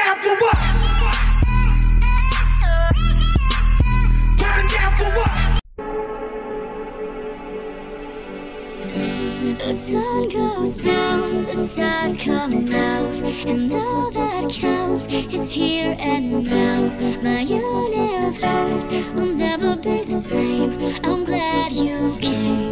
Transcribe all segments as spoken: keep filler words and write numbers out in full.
down for what? Turn down for what? The sun goes down, the stars come out, and all that counts is here and now. My universe will never be the same. I'm glad you came.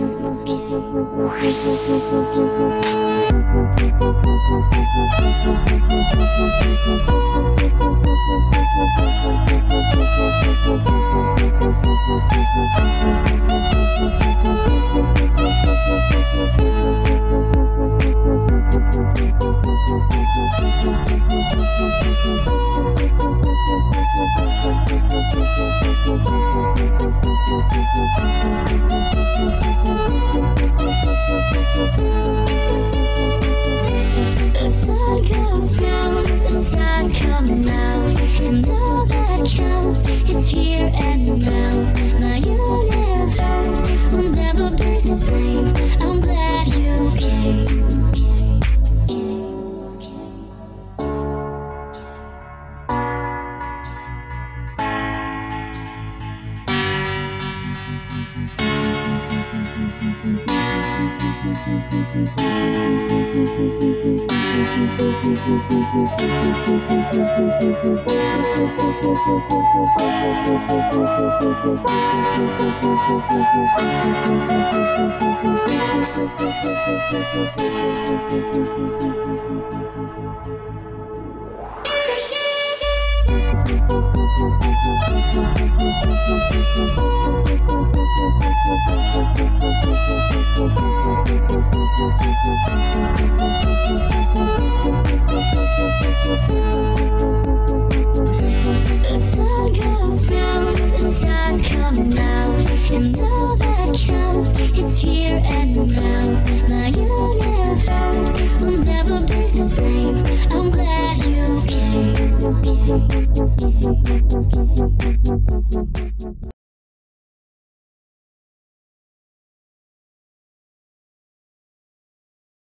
The sun goes down, the stars come out, and all that counts is here and now. My universe will never be the same. I'm glad you came. The sun goes down, the stars come out, and all that counts is here and